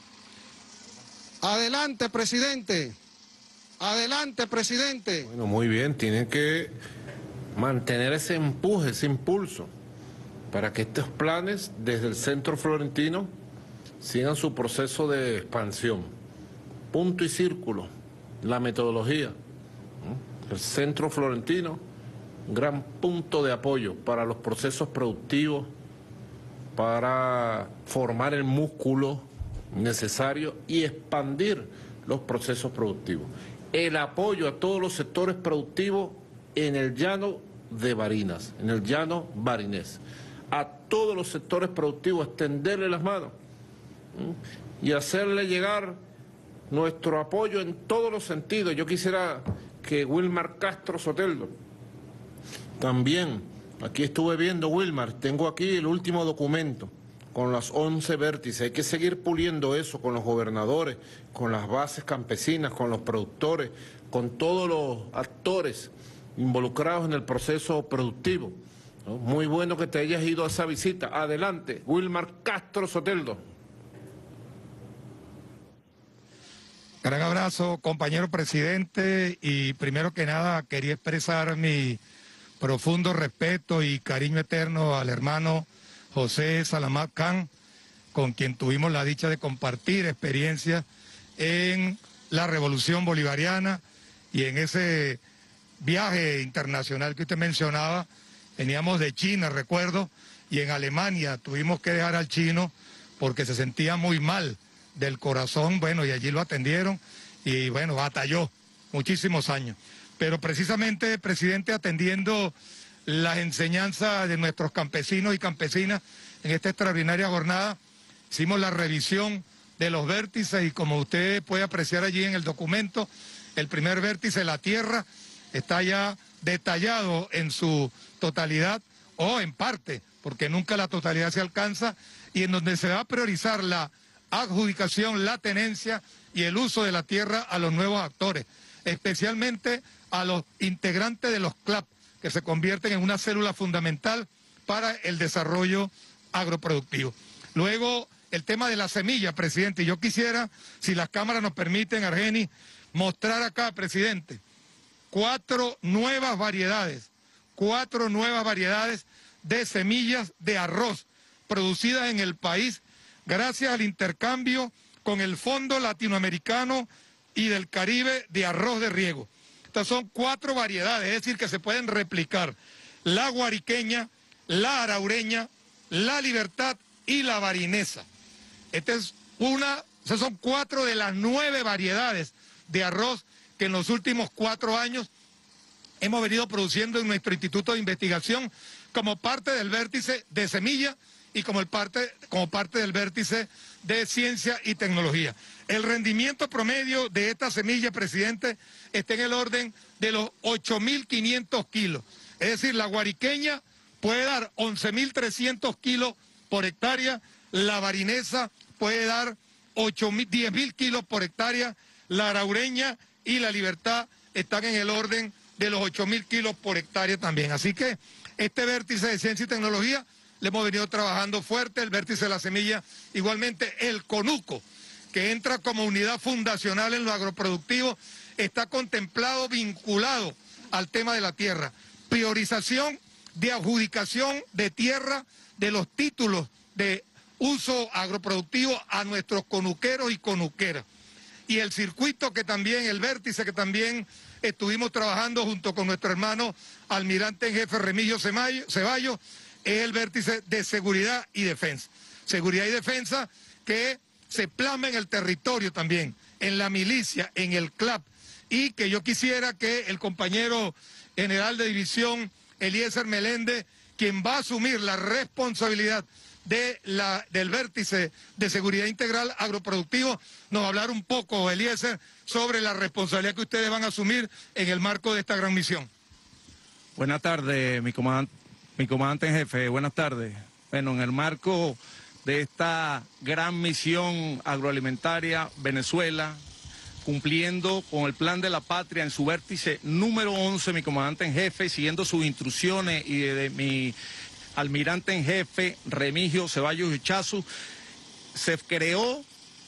Adelante, presidente. Adelante, presidente. Bueno, muy bien, tienen que mantener ese empuje, ese impulso, para que estos planes desde el centro florentino sigan su proceso de expansión. Punto y círculo, la metodología. El centro florentino, un gran punto de apoyo para los procesos productivos, para formar el músculo necesario y expandir los procesos productivos. El apoyo a todos los sectores productivos en el llano de Barinas, en el llano barinés. A todos los sectores productivos, extenderle las manos ¿sí? y hacerle llegar nuestro apoyo en todos los sentidos. Yo quisiera que Wilmar Castro Soteldo también, aquí estuve viendo, Wilmar, tengo aquí el último documento con las once vértices. Hay que seguir puliendo eso con los gobernadores, con las bases campesinas, con los productores, con todos los actores involucrados en el proceso productivo. ¿no? Muy bueno que te hayas ido a esa visita. Adelante, Wilmar Castro Soteldo. Gran abrazo, compañero presidente, y primero que nada quería expresar mi profundo respeto y cariño eterno al hermano José Salamat Khan, con quien tuvimos la dicha de compartir experiencias en la Revolución Bolivariana y en ese viaje internacional que usted mencionaba. Veníamos de China, recuerdo, y en Alemania tuvimos que dejar al chino porque se sentía muy mal del corazón, bueno, y allí lo atendieron y bueno, batalló muchísimos años. Pero precisamente, presidente, atendiendo las enseñanzas de nuestros campesinos y campesinas en esta extraordinaria jornada, hicimos la revisión de los vértices y como usted puede apreciar allí en el documento, el primer vértice, la tierra, está ya detallado en su totalidad o en parte, porque nunca la totalidad se alcanza, y en donde se va a priorizar la adjudicación, la tenencia y el uso de la tierra a los nuevos actores, especialmente a los integrantes de los C L A P, que se convierten en una célula fundamental para el desarrollo agroproductivo. Luego, el tema de la semilla, presidente. Yo quisiera, si las cámaras nos permiten, Argenis, mostrar acá, presidente, cuatro nuevas variedades, cuatro nuevas variedades de semillas de arroz producidas en el país gracias al intercambio con el Fondo Latinoamericano y del Caribe de arroz de riego. Estas son cuatro variedades, es decir, que se pueden replicar: la guariqueña, la araureña, la libertad y la barinesa. Esta es una, esas son cuatro de las nueve variedades de arroz que en los últimos cuatro años hemos venido produciendo en nuestro Instituto de Investigación como parte del vértice de semilla y como, el parte, como parte del vértice de ciencia y tecnología. El rendimiento promedio de esta semilla, presidente, está en el orden de los ocho mil quinientos kilos. Es decir, la guariqueña puede dar once mil trescientos kilos por hectárea, la barinesa puede dar diez mil kilos por hectárea, la araureña y la libertad están en el orden de los ocho mil kilos por hectárea también. Así que este vértice de ciencia y tecnología le hemos venido trabajando fuerte, el vértice de la semilla, igualmente el CONUCO, que entra como unidad fundacional en lo agroproductivo, está contemplado, vinculado al tema de la tierra. Priorización de adjudicación de tierra de los títulos de uso agroproductivo a nuestros conuqueros y conuqueras. Y el circuito que también, el vértice que también estuvimos trabajando junto con nuestro hermano almirante en jefe Remigio Ceballos, es el vértice de seguridad y defensa. Seguridad y defensa que se plasma en el territorio también, en la milicia, en el C L A P, y que yo quisiera que el compañero general de división, Eliezer Meléndez, quien va a asumir la responsabilidad de la, del vértice de seguridad integral agroproductivo, nos va a hablar un poco, Eliezer, sobre la responsabilidad que ustedes van a asumir en el marco de esta gran misión. Buenas tardes, mi comandante, mi comandante en jefe, buenas tardes. Bueno, en el marco de esta gran misión agroalimentaria, Venezuela, cumpliendo con el Plan de la Patria en su vértice número once, mi comandante en jefe, siguiendo sus instrucciones y de, de mi almirante en jefe, Remigio Ceballos Ichazu, se creó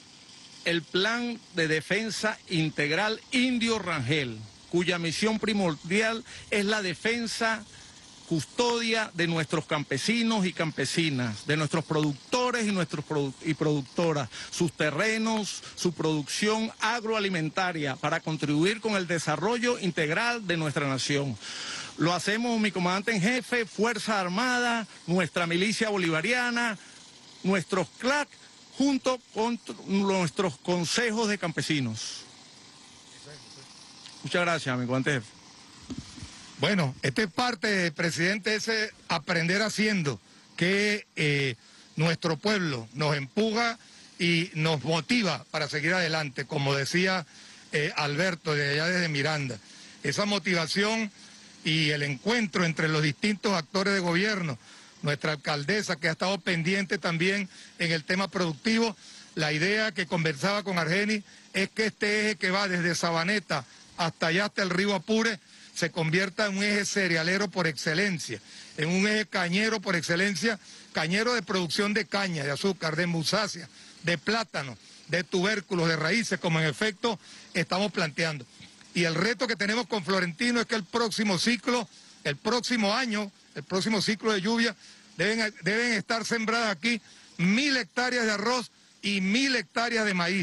el Plan de Defensa Integral Indio Rangel, cuya misión primordial es la defensa, custodia de nuestros campesinos y campesinas, de nuestros productores y, nuestros produ y productoras, sus terrenos, su producción agroalimentaria, para contribuir con el desarrollo integral de nuestra nación. Lo hacemos, mi comandante en jefe, Fuerza Armada, nuestra milicia bolivariana, nuestros C L A C, junto con nuestros consejos de campesinos. Muchas gracias, mi comandante en jefe. Bueno, esta es parte, presidente, ese aprender haciendo, que eh, nuestro pueblo nos empuja y nos motiva para seguir adelante, como decía eh, Alberto de allá desde Miranda. Esa motivación y el encuentro entre los distintos actores de gobierno, nuestra alcaldesa que ha estado pendiente también en el tema productivo, la idea que conversaba con Argenis es que este eje que va desde Sabaneta hasta allá, hasta el río Apure, se convierta en un eje cerealero por excelencia, en un eje cañero por excelencia, cañero de producción de caña, de azúcar, de musácea, de plátano, de tubérculos, de raíces, como en efecto estamos planteando. Y el reto que tenemos con Florentino es que el próximo ciclo, el próximo año, el próximo ciclo de lluvia, deben, deben estar sembradas aquí mil hectáreas de arroz y mil hectáreas de maíz.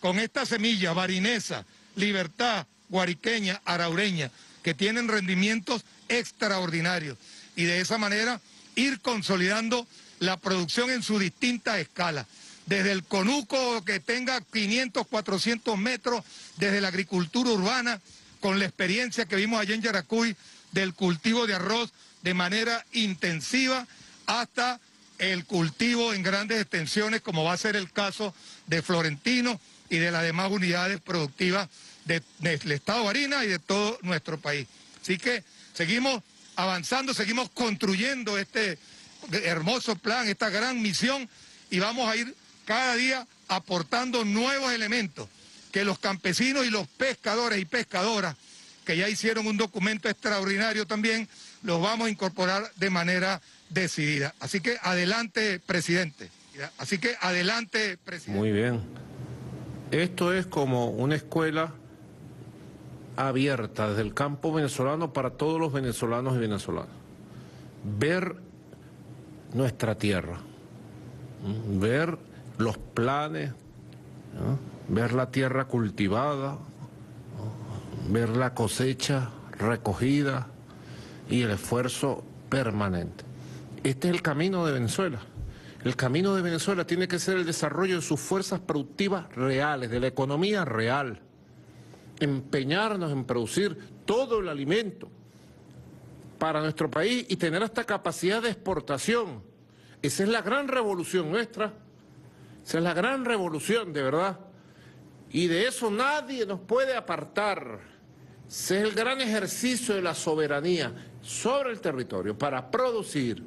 con esta semilla barinesa, libertad, guariqueña, araureña, que tienen rendimientos extraordinarios. Y de esa manera ir consolidando la producción en su distinta escala. Desde el conuco que tenga quinientos, cuatrocientos metros, desde la agricultura urbana, con la experiencia que vimos allá en Yaracuy, del cultivo de arroz de manera intensiva, hasta el cultivo en grandes extensiones, como va a ser el caso de Florentino y de las demás unidades productivas de, del Estado de Barinas y de todo nuestro país. Así que seguimos avanzando, seguimos construyendo este hermoso plan, esta gran misión, y vamos a ir cada día aportando nuevos elementos que los campesinos y los pescadores y pescadoras, que ya hicieron un documento extraordinario también, los vamos a incorporar de manera decidida. Así que adelante, presidente. Así que adelante, presidente. Muy bien. Esto es como una escuela abierta desde el campo venezolano para todos los venezolanos y venezolanas. Ver nuestra tierra, ver los planes, ¿no? Ver la tierra cultivada, ¿no? Ver la cosecha recogida y el esfuerzo permanente. Este es el camino de Venezuela. El camino de Venezuela tiene que ser el desarrollo de sus fuerzas productivas reales, de la economía real. Empeñarnos en producir todo el alimento para nuestro país y tener esta capacidad de exportación. Esa es la gran revolución nuestra. Esa es la gran revolución, de verdad. Y de eso nadie nos puede apartar. Ese es el gran ejercicio de la soberanía sobre el territorio para producir,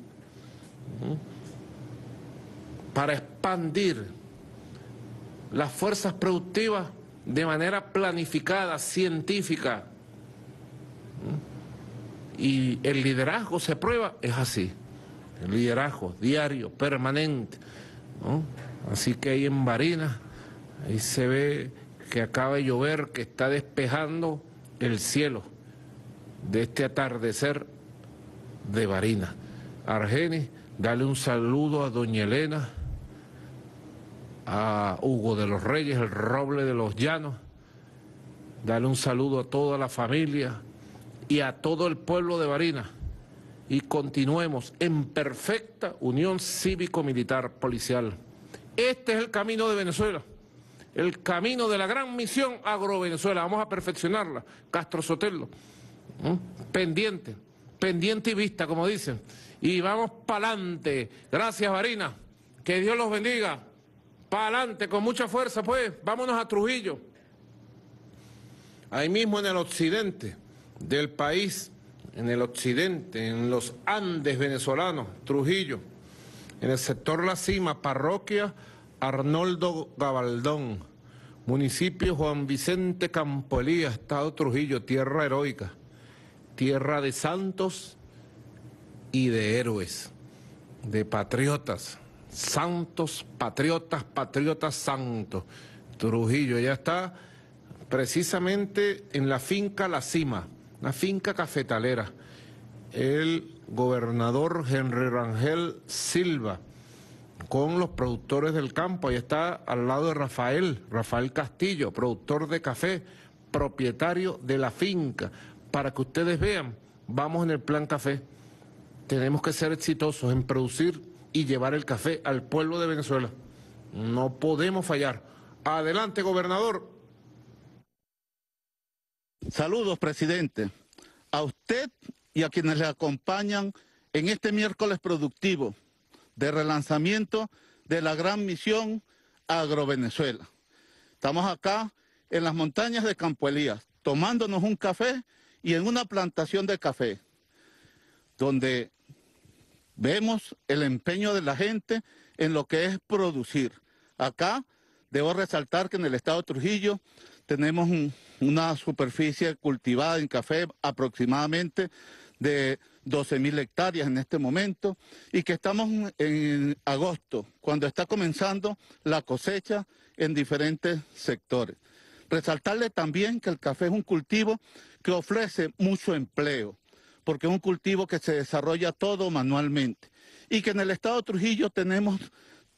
para expandir las fuerzas productivas de manera planificada, científica. Y el liderazgo se prueba, es así. El liderazgo diario, permanente, ¿no? Así que ahí en Barinas, ahí se ve que acaba de llover, que está despejando el cielo de este atardecer de Barinas. Argenis, dale un saludo a doña Elena, a Hugo de los Reyes, el Roble de los Llanos, dale un saludo a toda la familia y a todo el pueblo de Barinas, y continuemos en perfecta unión cívico-militar policial. Este es el camino de Venezuela, el camino de la gran misión Agrovenezuela. Vamos a perfeccionarla, Castro Sotelo, ¿eh? pendiente, pendiente y vista, como dicen, y vamos para adelante. Gracias, Barinas, que Dios los bendiga. Para adelante, con mucha fuerza, pues, vámonos a Trujillo. Ahí mismo en el occidente del país, en el occidente, en los Andes venezolanos, Trujillo, en el sector La Cima, parroquia Arnoldo Gabaldón, municipio Juan Vicente Campo Elías, estado Trujillo, tierra heroica, tierra de santos y de héroes, de patriotas. Santos, patriotas, patriotas santos. Trujillo ya está precisamente en la finca La Cima, una finca cafetalera. El gobernador Henry Rangel Silva, con los productores del campo, ahí está al lado de Rafael, Rafael Castillo, productor de café, propietario de la finca. Para que ustedes vean, vamos en el plan café. Tenemos que ser exitosos en producir y llevar el café al pueblo de Venezuela. No podemos fallar. Adelante, gobernador. Saludos, presidente. A usted y a quienes le acompañan en este miércoles productivo de relanzamiento de la gran misión Agrovenezuela. Estamos acá en las montañas de Campo Elías, tomándonos un café y en una plantación de café, donde vemos el empeño de la gente en lo que es producir. Acá debo resaltar que en el estado de Trujillo tenemos un, una superficie cultivada en café aproximadamente de doce mil hectáreas en este momento, y que estamos en agosto, cuando está comenzando la cosecha en diferentes sectores. Resaltarle también que el café es un cultivo que ofrece mucho empleo, porque es un cultivo que se desarrolla todo manualmente, y que en el estado de Trujillo tenemos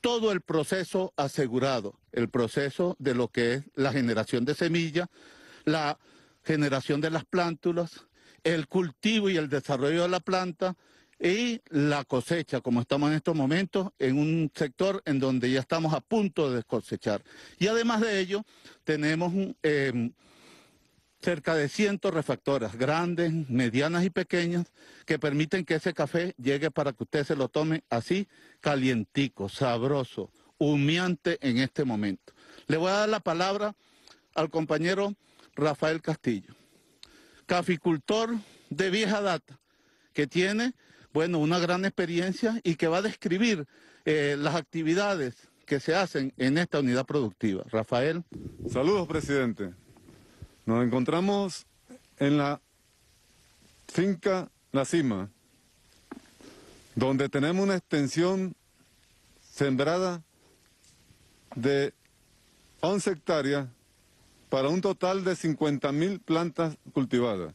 todo el proceso asegurado, el proceso de lo que es la generación de semilla, la generación de las plántulas, el cultivo y el desarrollo de la planta y la cosecha, como estamos en estos momentos, en un sector en donde ya estamos a punto de cosechar. Y además de ello, tenemos eh, cerca de cien refactoras, grandes, medianas y pequeñas, que permiten que ese café llegue para que usted se lo tome así, calientico, sabroso, humeante en este momento. Le voy a dar la palabra al compañero Rafael Castillo, caficultor de vieja data, que tiene, bueno, una gran experiencia y que va a describir eh, las actividades que se hacen en esta unidad productiva. Rafael. Saludos, presidente. Nos encontramos en la finca La Cima, donde tenemos una extensión sembrada de once hectáreas para un total de cincuenta mil plantas cultivadas.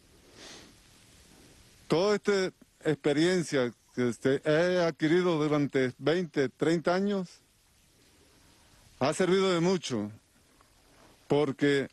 Toda esta experiencia que he adquirido durante veinte, treinta años ha servido de mucho, porque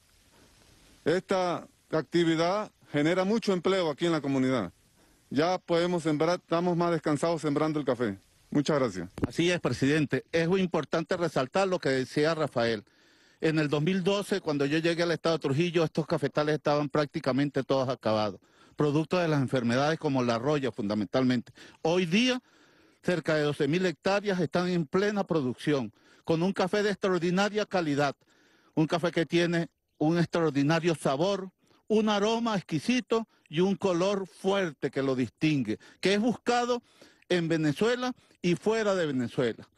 esta actividad genera mucho empleo aquí en la comunidad. Ya podemos sembrar, estamos más descansados sembrando el café. Muchas gracias. Así es, presidente. Es muy importante resaltar lo que decía Rafael. En el dos mil doce, cuando yo llegué al estado de Trujillo, estos cafetales estaban prácticamente todos acabados, producto de las enfermedades como la roya fundamentalmente. Hoy día, cerca de doce mil hectáreas están en plena producción, con un café de extraordinaria calidad, un café que tiene un extraordinario sabor, un aroma exquisito y un color fuerte que lo distingue, que es buscado en Venezuela y fuera de Venezuela.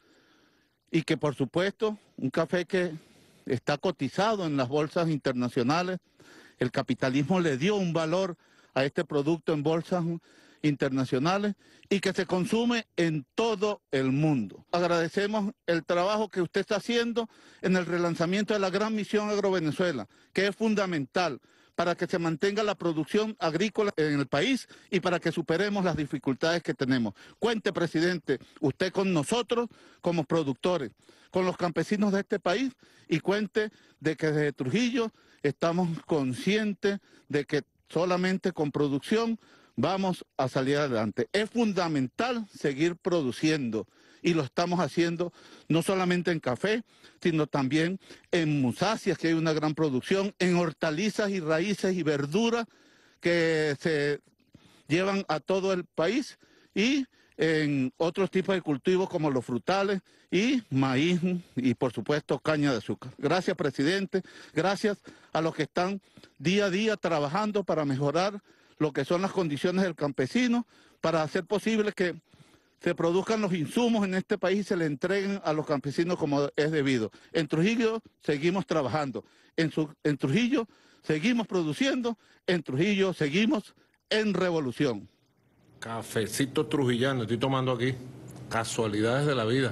Y que por supuesto, un café que está cotizado en las bolsas internacionales, el capitalismo le dio un valor a este producto en bolsas internacionales y que se consume en todo el mundo. Agradecemos el trabajo que usted está haciendo en el relanzamiento de la Gran Misión Agrovenezuela, que es fundamental para que se mantenga la producción agrícola en el país y para que superemos las dificultades que tenemos. Cuente, presidente, usted con nosotros como productores, con los campesinos de este país, y cuente de que desde Trujillo estamos conscientes de que solamente con producción vamos a salir adelante. Es fundamental seguir produciendo y lo estamos haciendo no solamente en café, sino también en musáceas, que hay una gran producción, en hortalizas y raíces y verduras que se llevan a todo el país, y en otros tipos de cultivos como los frutales y maíz y por supuesto caña de azúcar. Gracias, presidente, gracias a los que están día a día trabajando para mejorar lo que son las condiciones del campesino, para hacer posible que se produzcan los insumos en este país y se le entreguen a los campesinos como es debido. En Trujillo seguimos trabajando, en, su, en Trujillo seguimos produciendo, en Trujillo seguimos en revolución. Cafecito trujillano, estoy tomando aquí, casualidades de la vida.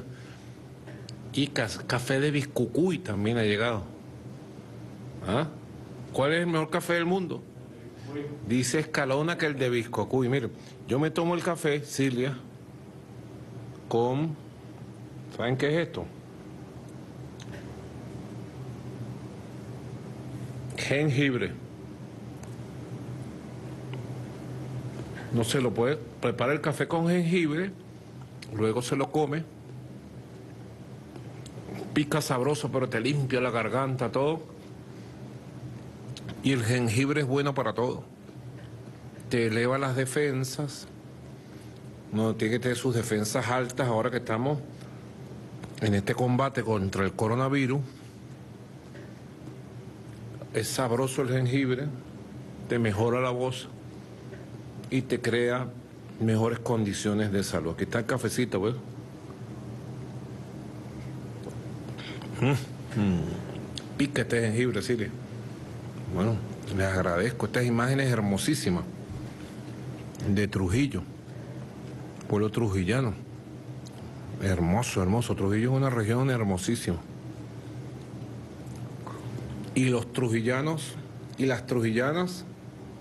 Y café de Biscucuy también ha llegado. ¿Ah? ¿Cuál es el mejor café del mundo? Dice Escalona que el de Biscucuy. Mire, yo me tomo el café, Silvia, con... ¿Saben qué es esto? Jengibre. No se lo puede, prepara el café con jengibre, luego se lo come, pica sabroso, pero te limpia la garganta, todo. Y el jengibre es bueno para todo. Te eleva las defensas, no tiene que tener sus defensas altas ahora que estamos en este combate contra el coronavirus. Es sabroso el jengibre, te mejora la voz y te crea mejores condiciones de salud. Aquí está el cafecito, ¿ves? Mm, mm. Pica este jengibre, Silvia. Bueno, les agradezco estas imágenes hermosísimas de Trujillo, pueblo trujillano. Hermoso, hermoso. Trujillo es una región hermosísima. Y los trujillanos y las trujillanas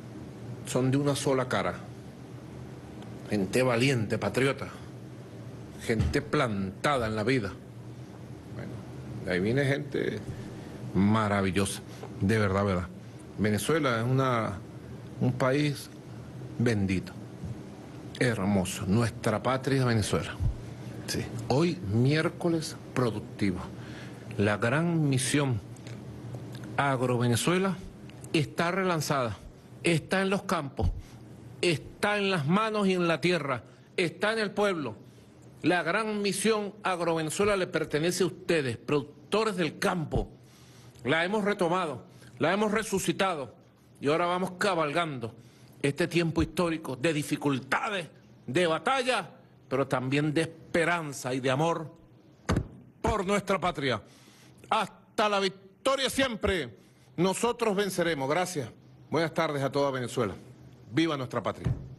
son de una sola cara. Gente valiente, patriota. gente plantada en la vida. Bueno, de ahí viene gente maravillosa, de verdad, verdad. Venezuela es una, un país bendito, hermoso, nuestra patria Venezuela. Sí. Hoy, miércoles productivo. La gran misión Agrovenezuela está relanzada, está en los campos, está en las manos y en la tierra, está en el pueblo. La gran misión Agrovenezuela le pertenece a ustedes, productores del campo. La hemos retomado, la hemos resucitado y ahora vamos cabalgando este tiempo histórico de dificultades, de batalla, pero también de esperanza y de amor por nuestra patria. Hasta la victoria siempre. Nosotros venceremos. Gracias. Buenas tardes a toda Venezuela. Viva nuestra patria.